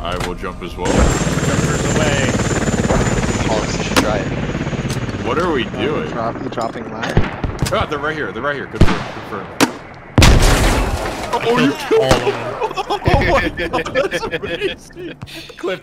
I will jump as well. Jumpers away. Alex, you should try it. What are we doing? You dropping line? Oh, they're right here. They're right here. Good for. Oh, you killed them! Oh my god, that's amazing! Cliff.